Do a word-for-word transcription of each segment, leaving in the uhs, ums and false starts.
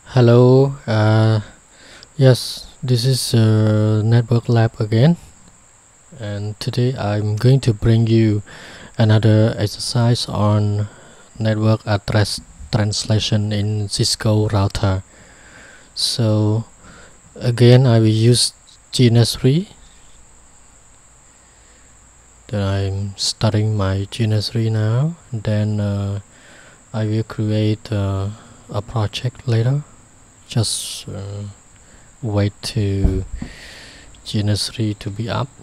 Hello, uh, yes, this is uh, Network Lab again, and today I'm going to bring you another exercise on network address translation in Cisco router. So again, I will use G N S three. Then I'm starting my G N S three now. Then uh, I will create uh, a project later. Just uh, wait to G N S three to be up.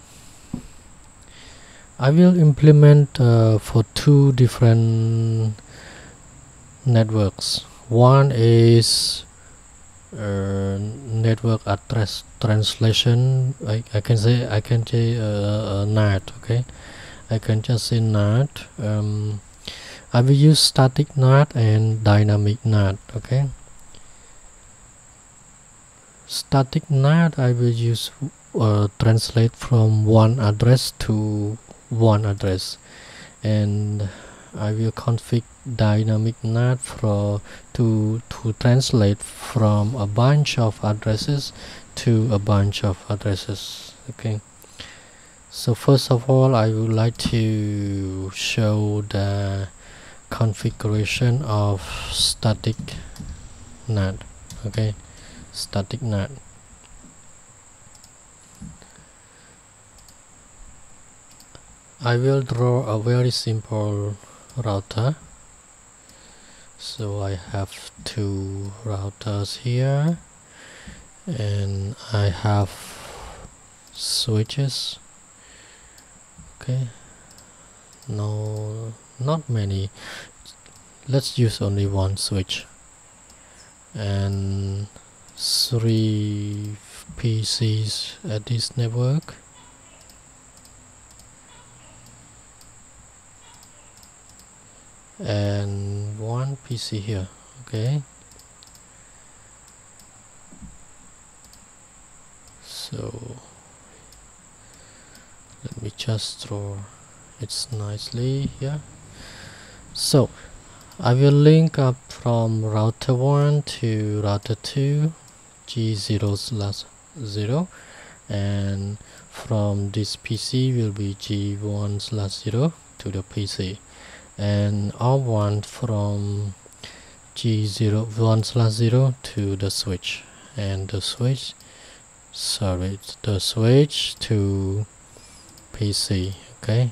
I will implement uh, for two different networks. One is uh, network address translation. I, I can say I can say uh, uh, N A T. Okay, I can just say N A T. Um, I will use static N A T and dynamic N A T. Okay. Static N A T I will use uh, translate from one address to one address, and I will configure dynamic N A T for to to translate from a bunch of addresses to a bunch of addresses. Okay, so first of all, I would like to show the configuration of static N A T. Okay, static N A T. I will draw a very simple router. So I have two routers here, and I have switches. Okay, no, not many. Let's use only one switch, and three P Cs at this network. And one P C here. Okay, so let me just draw it nicely here. So I will link up from router one to router two, G zero slash zero, and from this P C will be G one slash zero to the P C, and R one from G zero one slash zero to the switch, and the switch sorry the switch to P C. Okay,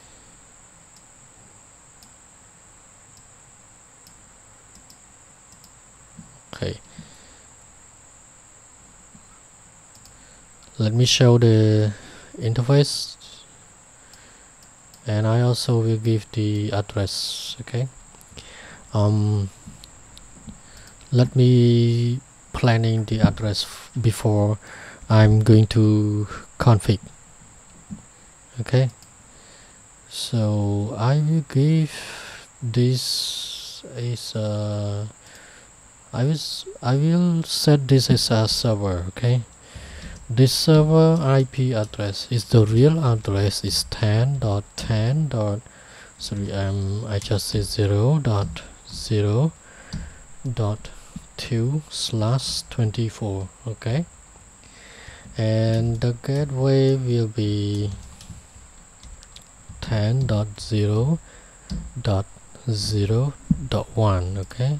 okay, let me show the interface, and I also will give the address. Okay, um let me planning the address before I'm going to config. Okay, so I will give this is uh I was I will set this as a server. Okay, this server I P address is the real address is ten dot ten dot sorry um I just say zero dot zero dot two slash twenty-four. Okay, and the gateway will be ten dot zero dot zero dot one. Okay,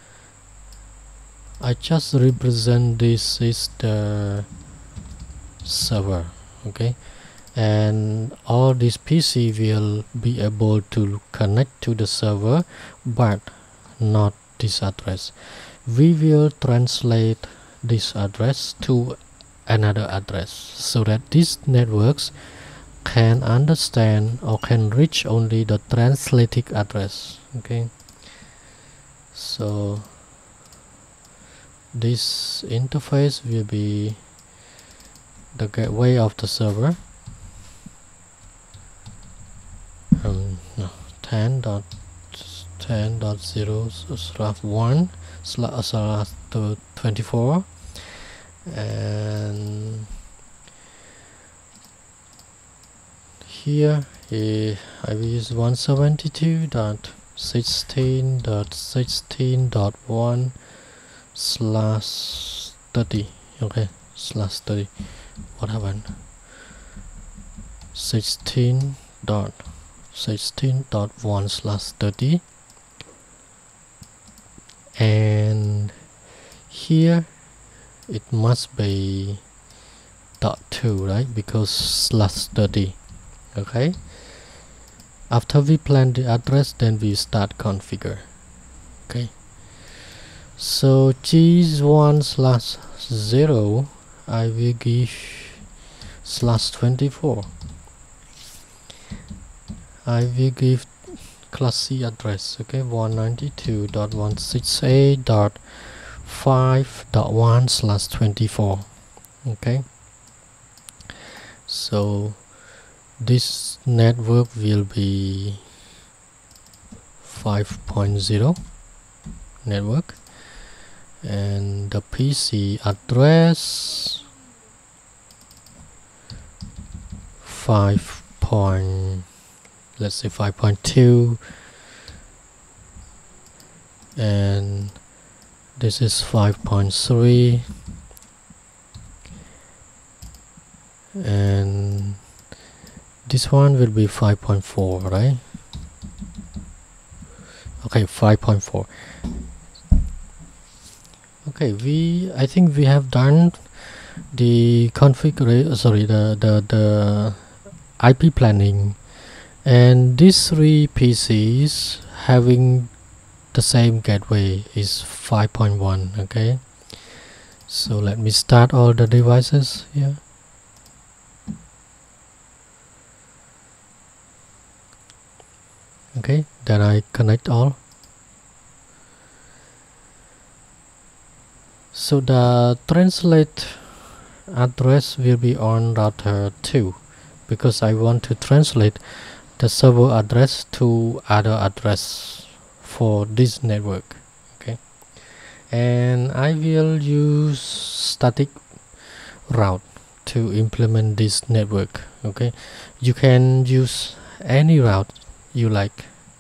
I just represent this is the server. Okay, and all this P C will be able to connect to the server, but not this address. We will translate this address to another address so that these networks can understand or can reach only the translated address. Okay, so this interface will be the gateway of the server. Um, no, ten dot ten dot zero slash one slash twenty-four, and here uh, I will use one seventy-two dot sixteen dot sixteen dot one slash thirty. Okay, slash thirty. What happened? sixteen dot sixteen dot one slash thirty, and here it must be dot two, right? Because slash thirty. Okay, after we plan the address, then we start configure. Okay, so G one slash zero, I will give slash twenty-four. I will give class C address. Okay, one ninety-two dot one sixty-eight dot five dot one slash twenty-four. Okay, so this network will be five point zero network, and the P C address five point, let's say five point two, and this is five point three, and this one will be five point four, right? Okay, five point four. Okay, we I think we have done the configuration, sorry, the the the I P planning, and these three P Cs having the same gateway is five point one. Okay, so let me start all the devices here. Okay, then I connect all. So the translate address will be on router two, because I want to translate the server address to other address for this network. Okay, and I will use static route to implement this network. Okay, you can use any route you like.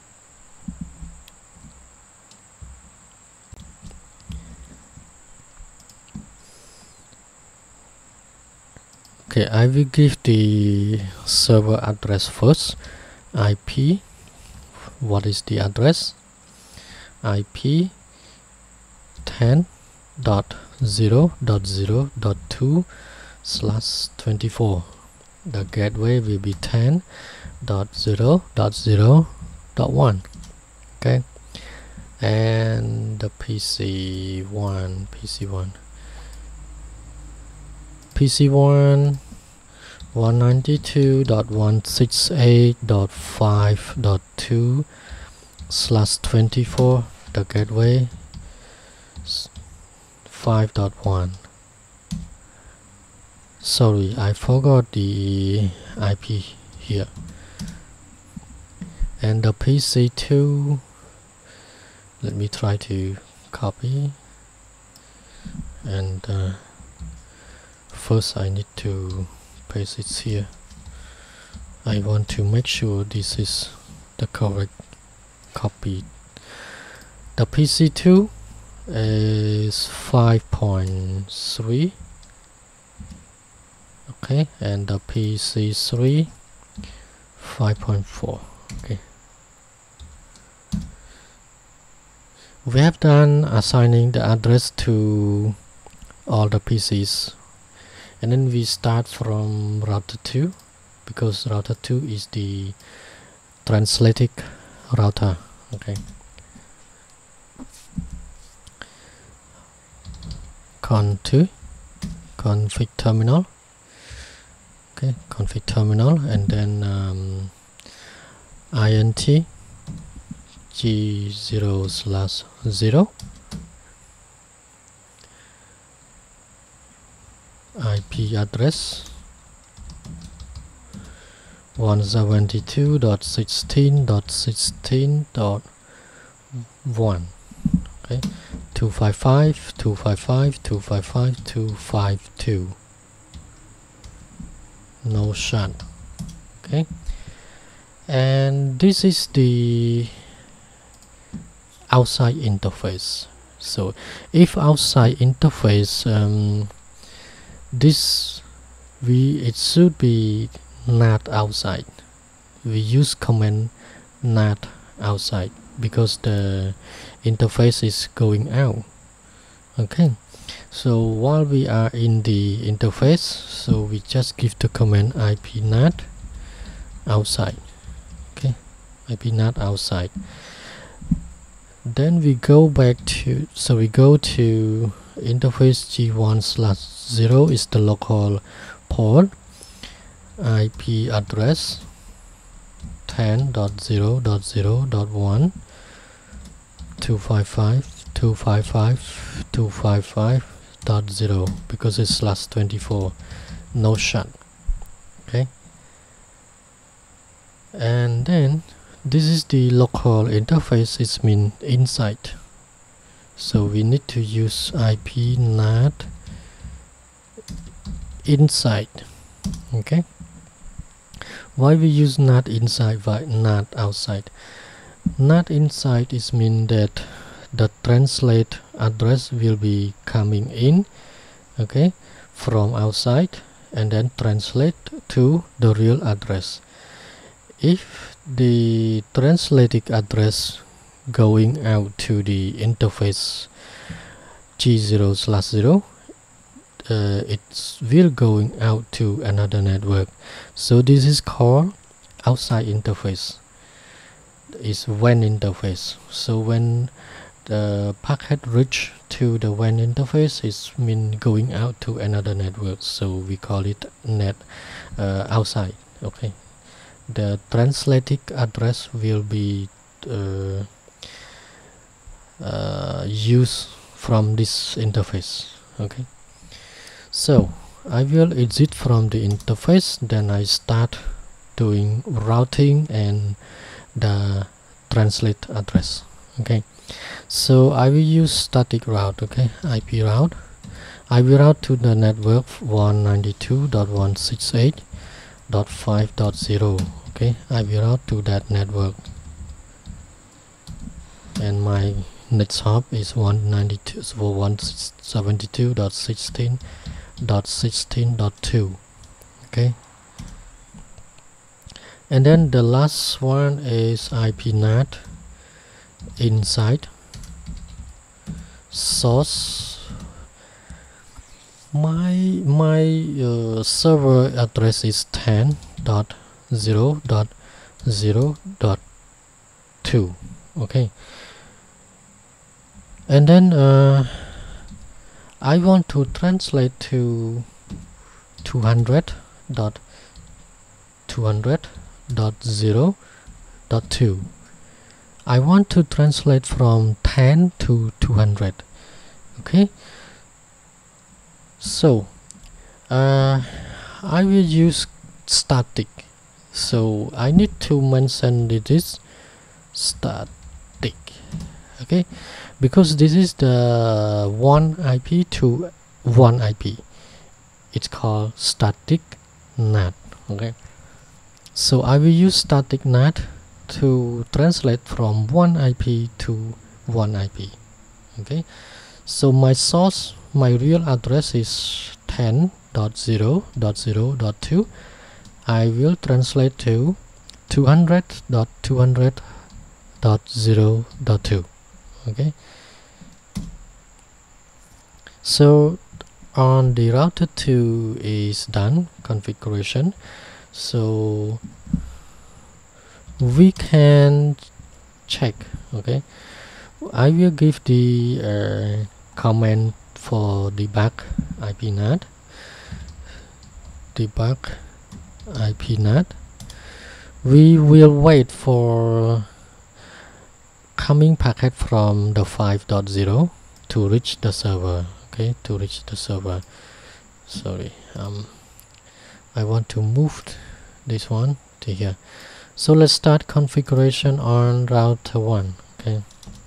Okay, I will give the server address first. I P, what is the address? I P ten dot zero dot zero dot two slash twenty-four. The gateway will be ten dot zero dot zero dot one. Okay, and the P C one, P C one, P C one one ninety-two dot one sixty-eight dot five dot two slash twenty-four. The gateway five dot one. Sorry, I forgot the I P here. And the P C two, let me try to copy, and uh, first I need to paste it here. I want to make sure this is the correct copy. The P C two is five point three. Okay, and the P C three five point four. Okay, we have done assigning the address to all the P Cs, and then we start from router two, because router two is the translated router. Okay, con two, config terminal. Okay, config terminal, and then um, int G zero slash zero, I P address one seventy-two dot sixteen dot sixteen dot one. Okay, two fifty-five dot two fifty-five dot two fifty-five dot two fifty-two. No shunt. Okay, and this is the outside interface. So if outside interface, um, this we it should be not outside. We use command not outside because the interface is going out. Okay, so while we are in the interface, so we just give the command ip not outside. Okay, ip not outside. Then we go back to, so we go to interface g one slash zero is the local port, I P address ten dot zero dot zero dot one, two fifty-five dot two fifty-five dot two fifty-five dot zero because it's slash twenty-four, no shut. Okay, and then this is the local interface, it's mean inside, so we need to use ip not inside. Okay, why we use not inside, why not outside? Not inside is mean that the translate address will be coming in, okay, from outside and then translate to the real address. If the translated address going out to the interface g zero slash zero, uh, it's will going out to another network, so this is called outside interface, is W A N interface. So when the packet reach to the W A N interface, it's mean going out to another network, so we call it net uh, outside. Okay, the translated address will be uh, uh, used from this interface. Okay, so I will exit from the interface, then I start doing routing and the translate address. Okay, so I will use static route. Okay, I P route. I will route to the network one ninety-two dot one sixty-eight dot five dot zero. Okay, I will route to that network, and my next hop is one ninety-two for one seventy-two dot sixteen dot sixteen dot two. Okay, and then the last one is I P not inside source. My my uh, server address is ten dot zero dot zero dot two. Okay, and then uh, I want to translate to two hundred dot two hundred dot zero dot two. I want to translate from ten to two hundred. Okay, so uh, I will use static, so I need to mention it is static. Okay, because this is the one I P to one I P, it's called static N A T. Okay, so I will use static N A T to translate from one I P to one I P. Okay, so my source, my real address is ten dot zero dot zero dot two. I will translate to two hundred dot two hundred dot zero dot two. Okay, so on the router two is done configuration, so we can check. Okay, I will give the uh, command for debug I P N A T, debug I P N A T. We will wait for coming packet from the five dot zero to reach the server. Okay, to reach the server. Sorry, um, I want to move this one to here. So let's start configuration on router one. Okay,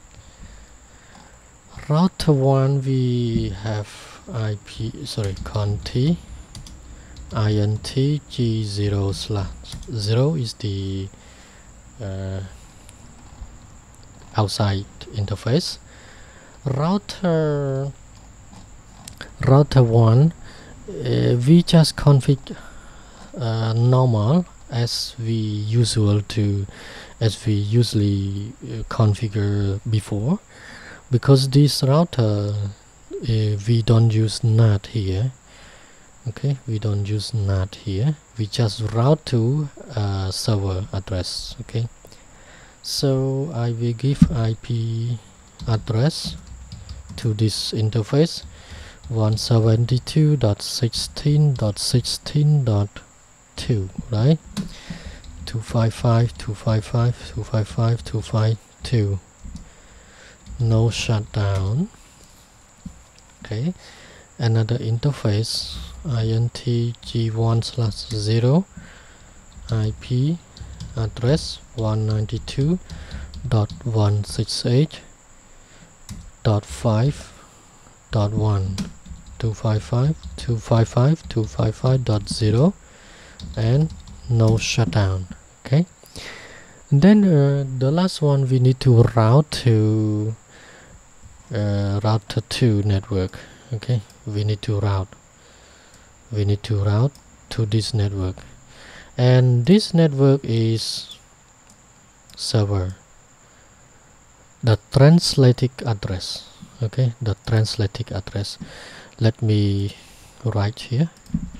router one we have I P, sorry, conti int g zero slash zero is the uh, outside interface. router router one, uh, we just config uh, normal as we usual to as we usually uh, configure before, because this router uh, we don't use N A T here. Okay, we don't use N A T here, we just route to uh, server address. Okay, so I will give I P address to this interface one seventy-two dot sixteen dot sixteen dot two, right? two fifty-five, two fifty-five, two fifty-five, two fifty-two. No shutdown. Okay, another interface int g one slash zero, I P address one ninety-two dot one sixty-eight dot five dot one, two fifty-five, two fifty-five, two fifty-five dot zero, and no shutdown. Okay, and then uh, the last one we need to route to uh, router two network. Okay, we need to route we need to route to this network, and this network is server, the translated address. Okay, the translated address, let me write here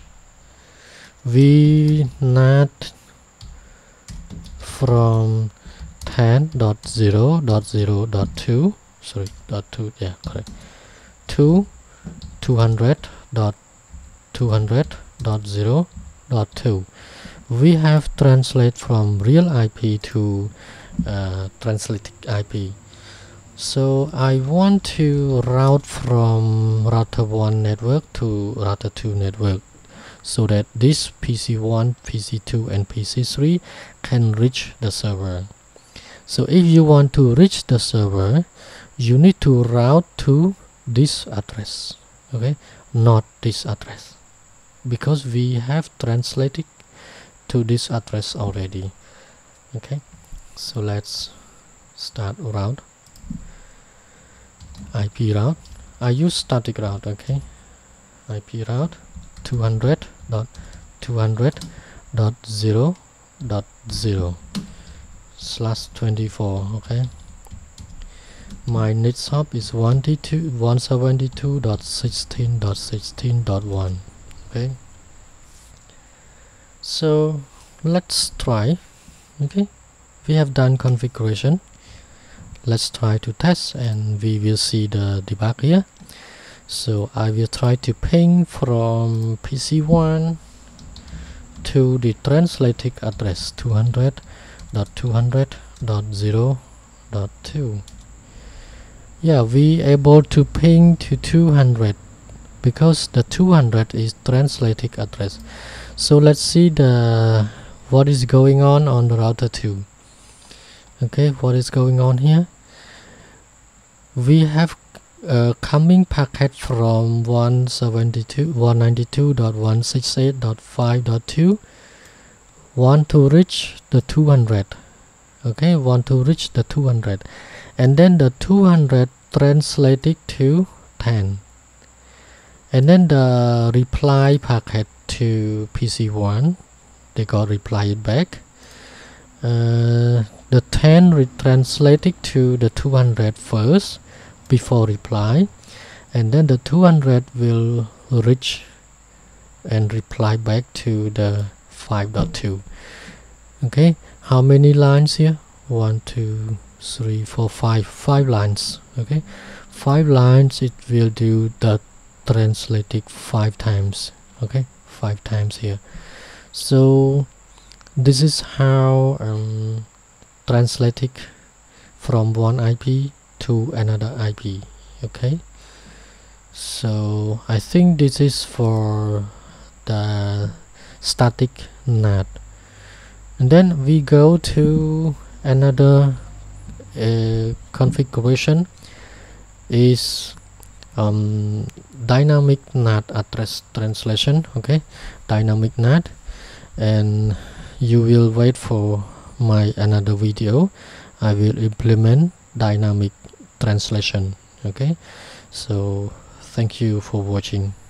v nat from ten dot zero dot zero dot two, sorry, dot two, yeah, correct, to two hundred dot two hundred dot zero dot two. We have translate from real I P to uh, translated I P. So I want to route from router one network to router two network, so that this P C one, P C two, and P C three can reach the server. So if you want to reach the server, you need to route to this address. Okay, not this address, because we have translated to this address already. Okay, so let's start route. I P route, I use static route. Okay, I P route two hundred dot two hundred dot zero dot zero slash twenty-four. Okay, my next hop is one seventy-two dot sixteen dot sixteen dot one. Okay, so let's try. Okay, we have done configuration. Let's try to test, and we will see the debug here. So I will try to ping from P C one to the translated address two hundred dot two hundred dot zero dot two. Yeah, we able to ping to two hundred, because the two hundred is translated address. So let's see the what is going on on the router two. Okay, what is going on here? We have a coming packet from one seventy-two one ninety-two dot one sixty-eight dot five dot two, want to reach the two hundred. Okay, want to reach the two hundred, and then the two hundred translated to ten, and then the reply packet to P C one, they got replied back. Uh, the ten retranslated to the two hundred first before reply, and then the two hundred will reach and reply back to the five dot two. Okay, how many lines here? One, two, three, four, five, five lines. Okay, five lines, it will do the translated five times. Okay, five times here. So this is how um, translated from one I P to another I P. Okay, so I think this is for the static N A T. And then we go to another uh, configuration is um, dynamic N A T address translation. Okay, dynamic N A T, and you will wait for my another video. I will implement dynamic translation. Okay, so thank you for watching.